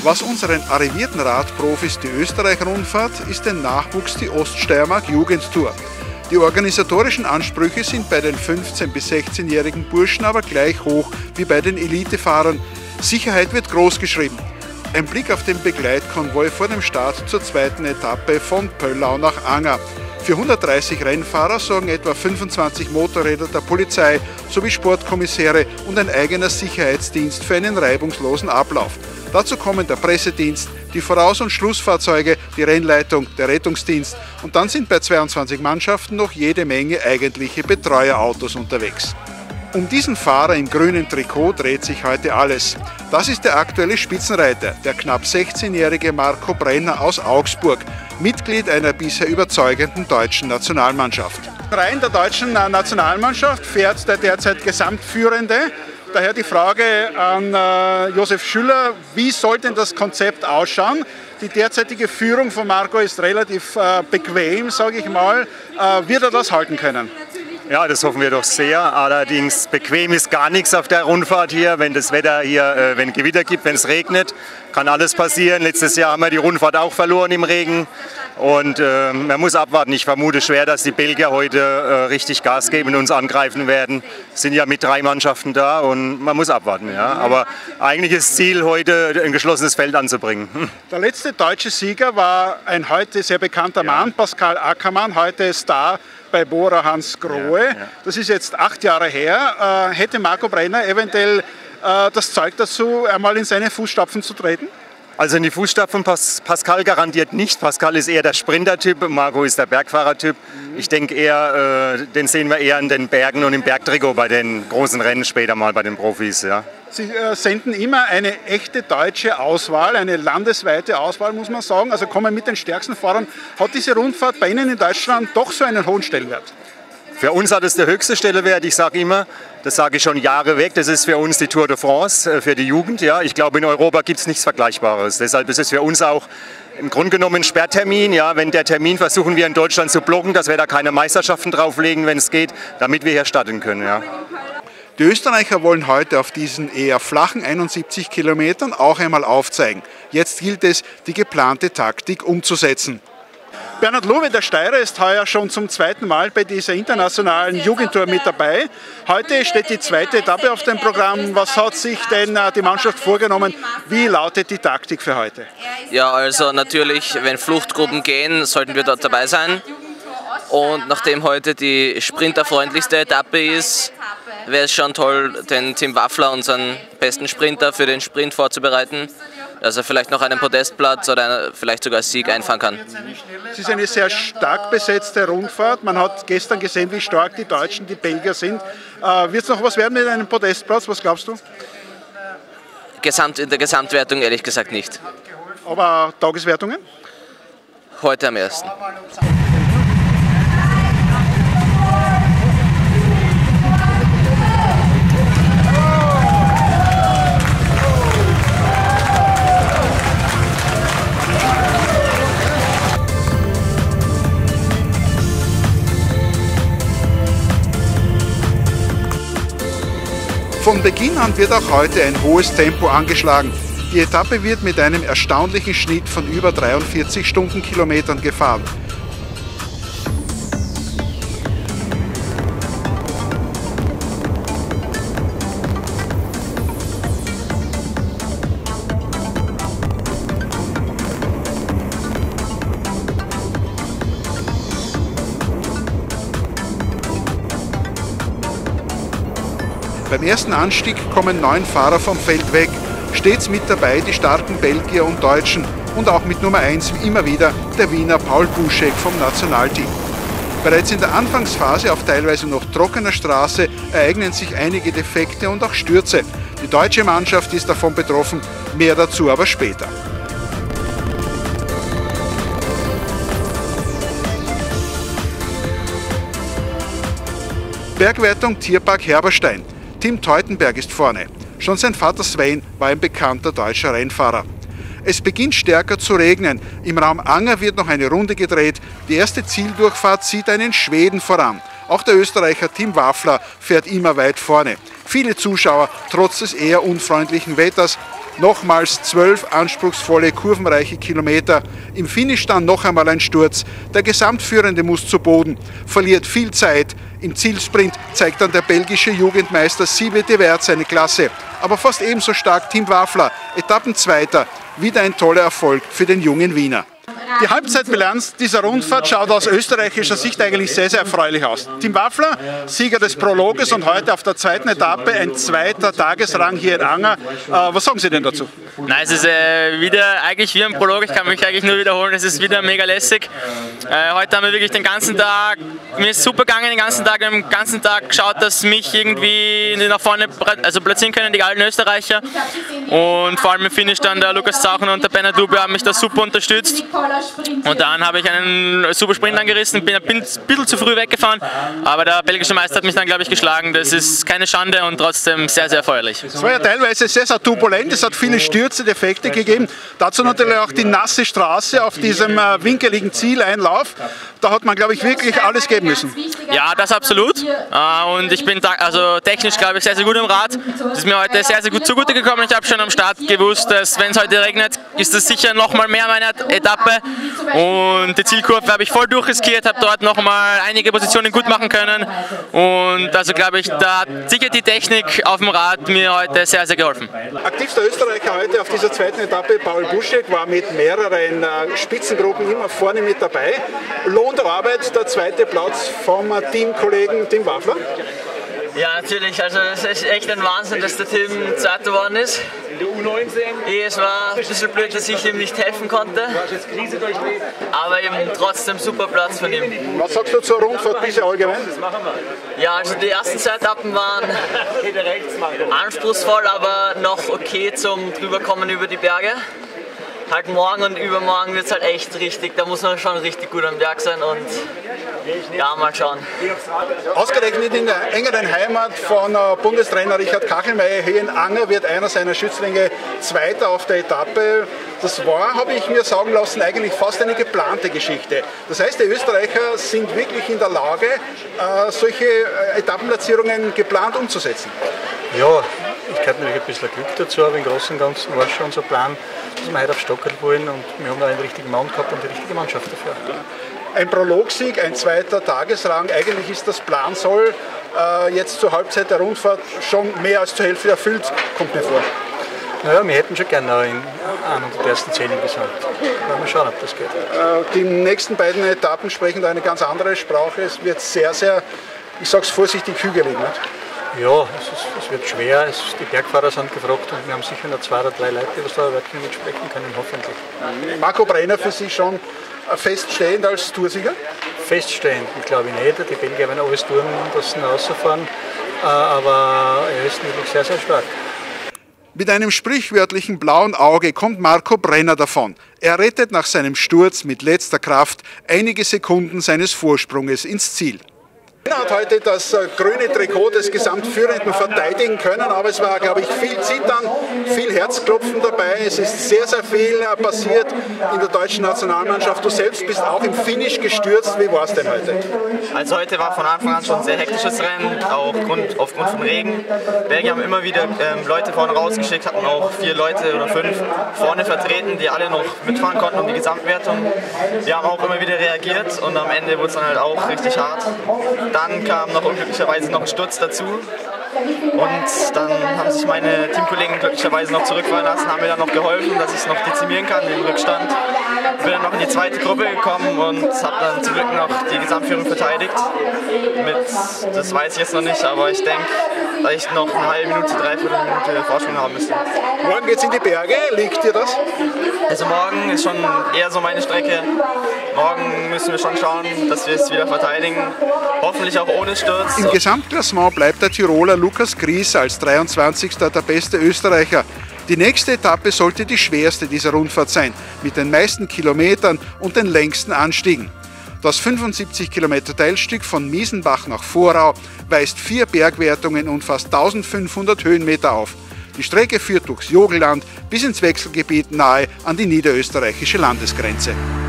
Was unseren arrivierten Radprofis die Österreich-Rundfahrt ist der Nachwuchs die Oststeiermark-Jugendtour. Die organisatorischen Ansprüche sind bei den 15- bis 16-jährigen Burschen aber gleich hoch wie bei den Elitefahrern. Sicherheit wird groß geschrieben. Ein Blick auf den Begleitkonvoi vor dem Start zur zweiten Etappe von Pöllau nach Anger. Für 130 Rennfahrer sorgen etwa 25 Motorräder der Polizei sowie Sportkommissäre und ein eigener Sicherheitsdienst für einen reibungslosen Ablauf. Dazu kommen der Pressedienst, die Voraus- und Schlussfahrzeuge, die Rennleitung, der Rettungsdienst und dann sind bei 22 Mannschaften noch jede Menge eigentliche Betreuerautos unterwegs. Um diesen Fahrer im grünen Trikot dreht sich heute alles. Das ist der aktuelle Spitzenreiter, der knapp 16-jährige Marco Brenner aus Augsburg, Mitglied einer bisher überzeugenden deutschen Nationalmannschaft. In den Reihen der deutschen Nationalmannschaft fährt der derzeit Gesamtführende. Daher die Frage an Josef Schüller, wie soll denn das Konzept ausschauen? Die derzeitige Führung von Marco ist relativ bequem, sage ich mal. Wird er das halten können? Ja, das hoffen wir doch sehr. Allerdings bequem ist gar nichts auf der Rundfahrt hier. Wenn das Wetter hier, wenn Gewitter gibt, wenn es regnet, kann alles passieren. Letztes Jahr haben wir die Rundfahrt auch verloren im Regen. Und man muss abwarten. Ich vermute schwer, dass die Belgier heute richtig Gas geben und uns angreifen werden. Es sind ja mit 3 Mannschaften da und man muss abwarten. Ja. Aber eigentlich ist das Ziel, heute ein geschlossenes Feld anzubringen. Der letzte deutsche Sieger war ein heute sehr bekannter Mann, Pascal Ackermann, heute Star bei Bora Hans Grohe. Ja. Das ist jetzt 8 Jahre her. Hätte Marco Brenner eventuell das Zeug dazu, einmal in seine Fußstapfen zu treten? Also in die Fußstapfen Pascal garantiert nicht. Pascal ist eher der Sprinter-Typ, Marco ist der Bergfahrer-Typ. Ich denke eher, den sehen wir eher an den Bergen und im Bergtrikot bei den großen Rennen später mal bei den Profis. Ja. Sie senden immer eine echte deutsche Auswahl, eine landesweite Auswahl, muss man sagen. Also kommen mit den stärksten Fahrern. Hat diese Rundfahrt bei Ihnen in Deutschland doch so einen hohen Stellenwert? Für uns hat es der höchste Stellenwert. Ich sage immer, das sage ich schon Jahre weg, das ist für uns die Tour de France, für die Jugend. Ja. Ich glaube, in Europa gibt es nichts Vergleichbares. Deshalb ist es für uns auch im Grunde genommen ein Sperrtermin. Ja. Wenn der Termin versuchen wir in Deutschland zu blocken, dass wir da keine Meisterschaften drauflegen, wenn es geht, damit wir hier starten können. Ja. Die Österreicher wollen heute auf diesen eher flachen 71 Kilometern auch einmal aufzeigen. Jetzt gilt es, die geplante Taktik umzusetzen. Bernhard Lowe, der Steirer, ist heuer schon zum 2. Mal bei dieser internationalen Jugendtour mit dabei. Heute steht die zweite Etappe auf dem Programm. Was hat sich denn die Mannschaft vorgenommen? Wie lautet die Taktik für heute? Ja, also natürlich, wenn Fluchtgruppen gehen, sollten wir dort dabei sein. Und nachdem heute die sprinterfreundlichste Etappe ist, wäre es schon toll, den Tim Waffler, unseren besten Sprinter, für den Sprint vorzubereiten, dass er vielleicht noch einen Podestplatz oder vielleicht sogar Sieg einfahren kann. Es ist eine sehr stark besetzte Rundfahrt. Man hat gestern gesehen, wie stark die Deutschen, die Belgier sind. Wird es noch was werden mit einem Podestplatz? Was glaubst du? In der Gesamtwertung ehrlich gesagt nicht. Aber Tageswertungen? Heute am 1. Von Beginn an wird auch heute ein hohes Tempo angeschlagen. Die Etappe wird mit einem erstaunlichen Schnitt von über 43 Stundenkilometern gefahren. Beim ersten Anstieg kommen 9 Fahrer vom Feld weg. Stets mit dabei die starken Belgier und Deutschen und auch mit Nummer 1 wie immer wieder der Wiener Paul Buschek vom Nationalteam. Bereits in der Anfangsphase auf teilweise noch trockener Straße ereignen sich einige Defekte und auch Stürze. Die deutsche Mannschaft ist davon betroffen, mehr dazu aber später. Bergwertung Tierpark Herberstein. Tim Teutenberg ist vorne. Schon sein Vater Sven war ein bekannter deutscher Rennfahrer. Es beginnt stärker zu regnen. Im Raum Anger wird noch eine Runde gedreht. Die erste Zieldurchfahrt zieht einen Schweden voran. Auch der Österreicher Tim Waffler fährt immer weit vorne. viele Zuschauer trotz des eher unfreundlichen Wetters. Nochmals 12 anspruchsvolle, kurvenreiche Kilometer. Im Finish dann noch einmal ein Sturz. Der Gesamtführende muss zu Boden, verliert viel Zeit. Im Zielsprint zeigt dann der belgische Jugendmeister Siebe de Weert seine Klasse. Aber fast ebenso stark Tim Wafler, Etappenzweiter. Wieder ein toller Erfolg für den jungen Wiener. Die Halbzeitbilanz dieser Rundfahrt schaut aus österreichischer Sicht eigentlich sehr, sehr erfreulich aus. Tim Wafler, Sieger des Prologes und heute auf der zweiten Etappe ein zweiter Tagesrang hier in Anger. Was sagen Sie denn dazu? Nein, es ist wieder eigentlich wie ein Prolog, ich kann mich eigentlich nur wiederholen, es ist wieder mega lässig. Heute haben wir wirklich den ganzen Tag, mir ist super gegangen den ganzen Tag geschaut, dass mich irgendwie nach vorne platzieren können, die alten Österreicher. Und vor allem im Finish dann der Lukas Zauchen und der Bernhard Lube haben mich da super unterstützt. Und dann habe ich einen super Sprint angerissen, bin ein bisschen zu früh weggefahren, aber der belgische Meister hat mich dann, glaube ich, geschlagen. Das ist keine Schande und trotzdem sehr, sehr erfreulich. Es war ja teilweise sehr, sehr turbulent, es hat viele Stürze, Defekte gegeben. Dazu natürlich auch die nasse Straße auf diesem winkeligen Zieleinlauf. Da hat man, glaube ich, wirklich alles geben müssen. Ja, das absolut. Und ich bin technisch, glaube ich, sehr, sehr gut im Rad. Das ist mir heute sehr, sehr gut zugute gekommen. Ich habe schon am Start gewusst, dass wenn es heute regnet, ist das sicher noch mal mehr meine Etappe. Und die Zielkurve habe ich voll durchriskiert, habe dort noch mal einige Positionen gut machen können. Und also glaube ich, da hat sicher die Technik auf dem Rad mir heute sehr, sehr geholfen. Aktivster Österreicher heute auf dieser zweiten Etappe, Paul Buschek, war mit mehreren Spitzengruppen immer vorne mit dabei. Lohn der Arbeit, der zweite Platz vom Teamkollegen Tim Wafler? Ja, natürlich. Also es ist echt ein Wahnsinn, dass der Tim Zweiter geworden ist. Es war ein bisschen blöd, dass ich ihm nicht helfen konnte. Aber eben trotzdem super Platz von ihm. Was sagst du zur Rundfahrt bisher allgemein? Ja, also die ersten zwei Etappen waren anspruchsvoll, aber noch okay zum Drüberkommen über die Berge. Halt morgen und übermorgen wird es halt echt richtig, da muss man schon richtig gut am Berg sein und ja, mal schauen. Ausgerechnet in der engeren Heimat von Bundestrainer Richard Kachelmeier hier in Anger wird einer seiner Schützlinge Zweiter auf der Etappe. Das war, habe ich mir sagen lassen, eigentlich fast eine geplante Geschichte. Das heißt, die Österreicher sind wirklich in der Lage, solche Etappenplatzierungen geplant umzusetzen. Ja, ich gehört natürlich ein bisschen Glück dazu, aber im Großen und Ganzen war schon unser Plan, dass wir heute auf Stockerl wollen und wir haben da einen richtigen Mann gehabt und die richtige Mannschaft dafür. Ein Prologsieg, ein zweiter Tagesrang, eigentlich ist das Plansoll jetzt zur Halbzeit der Rundfahrt schon mehr als zur Hälfte erfüllt, kommt mir vor. Naja, wir hätten schon gerne in einer der ersten 10 gesamt. Mal schauen, ob das geht. Die nächsten beiden Etappen sprechen da eine ganz andere Sprache. Es wird sehr, sehr, ich sage es vorsichtig, hügelig. Nicht? Ja, es wird schwer. Die Bergfahrer sind gefragt und wir haben sicher noch 2 oder 3 Leute, die da wirklich mitsprechen können, hoffentlich. Marco Brenner für Sie schon feststehend als Toursieger? Feststehend, ich glaube nicht. Die Belgier werden alles tun, dass sie rausfahren. Aber er ist wirklich sehr, sehr stark. Mit einem sprichwörtlichen blauen Auge kommt Marco Brenner davon. Er rettet nach seinem Sturz mit letzter Kraft einige Sekunden seines Vorsprunges ins Ziel. Er hat heute das grüne Trikot des Gesamtführenden verteidigen können, aber es war, glaube ich, viel Zittern, viel Herzklopfen dabei. Es ist sehr, sehr viel passiert in der deutschen Nationalmannschaft. Du selbst bist auch im Finish gestürzt. Wie war es denn heute? Also heute war von Anfang an schon ein sehr hektisches Rennen, auch aufgrund von Regen. Belgier haben immer wieder Leute vorne rausgeschickt, hatten auch 4 Leute oder 5 vorne vertreten, die alle noch mitfahren konnten um die Gesamtwertung. Wir haben auch immer wieder reagiert und am Ende wurde es dann halt auch richtig hart. Dann kam noch unglücklicherweise noch ein Sturz dazu und dann haben sich meine Teamkollegen glücklicherweise noch zurückfallen lassen, haben mir dann noch geholfen, dass ich es noch dezimieren kann, den Rückstand. Bin dann noch in die zweite Gruppe gekommen und habe dann zum Glück noch die Gesamtführung verteidigt. Das weiß ich jetzt noch nicht, aber ich denke, dass ich noch eine halbe Minute, 3/4 Minute Vorsprung haben müsste. Morgen geht's in die Berge, liegt dir das? Also morgen ist schon eher so meine Strecke. Morgen müssen wir schon schauen, dass wir es wieder verteidigen. Hoffentlich auch ohne Sturz. Im Gesamtklassement bleibt der Tiroler Lukas Gries als 23. der beste Österreicher. Die nächste Etappe sollte die schwerste dieser Rundfahrt sein, mit den meisten Kilometern und den längsten Anstiegen. Das 75 Kilometer Teilstück von Miesenbach nach Vorau weist 4 Bergwertungen und fast 1500 Höhenmeter auf. Die Strecke führt durchs Jogelland bis ins Wechselgebiet nahe an die niederösterreichische Landesgrenze.